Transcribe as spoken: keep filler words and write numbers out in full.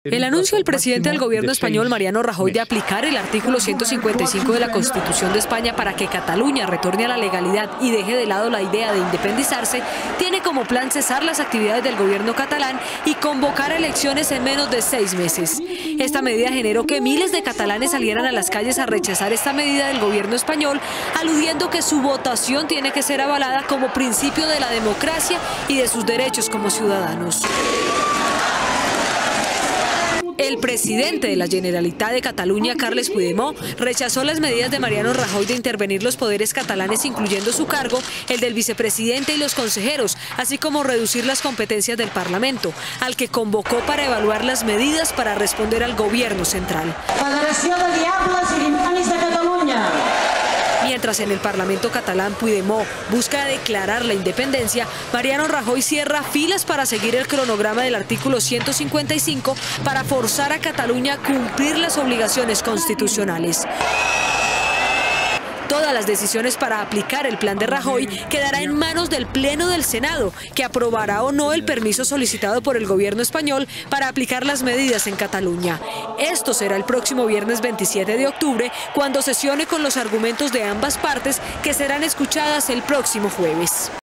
El anuncio del presidente del gobierno español, Mariano Rajoy, de aplicar el artículo ciento cincuenta y cinco de la Constitución de España para que Cataluña retorne a la legalidad y deje de lado la idea de independizarse, tiene como plan cesar las actividades del gobierno catalán y convocar elecciones en menos de seis meses. Esta medida generó que miles de catalanes salieran a las calles a rechazar esta medida del gobierno español, aludiendo que su votación tiene que ser avalada como principio de la democracia y de sus derechos como ciudadanos. El presidente de la Generalitat de Cataluña, Carles Puigdemont, rechazó las medidas de Mariano Rajoy de intervenir los poderes catalanes, incluyendo su cargo, el del vicepresidente y los consejeros, así como reducir las competencias del Parlamento, al que convocó para evaluar las medidas para responder al gobierno central. Federació de Diables i Dimonis de Catalunya. Mientras en el Parlamento catalán Puigdemont busca declarar la independencia, Mariano Rajoy cierra filas para seguir el cronograma del artículo ciento cincuenta y cinco para forzar a Cataluña a cumplir las obligaciones constitucionales. Todas las decisiones para aplicar el plan de Rajoy quedará en manos del Pleno del Senado, que aprobará o no el permiso solicitado por el gobierno español para aplicar las medidas en Cataluña. Esto será el próximo viernes veintisiete de octubre, cuando sesione con los argumentos de ambas partes, que serán escuchadas el próximo jueves.